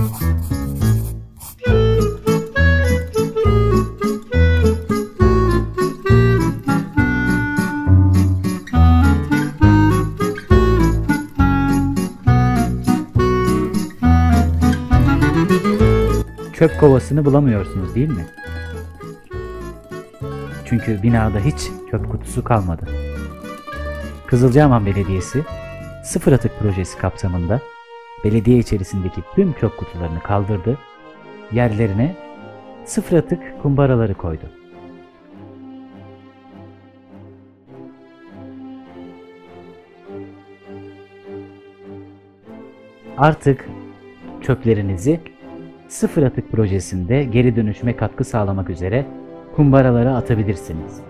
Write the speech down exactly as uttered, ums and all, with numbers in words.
Çöp kovasını bulamıyorsunuz değil mi? Çünkü binada hiç çöp kutusu kalmadı. Kızılcahamam Belediyesi, Sıfır Atık Projesi kapsamında belediye içerisindeki tüm çöp kutularını kaldırdı, yerlerine sıfır atık kumbaraları koydu. Artık çöplerinizi Sıfır Atık Projesi'nde geri dönüşüme katkı sağlamak üzere kumbaralara atabilirsiniz.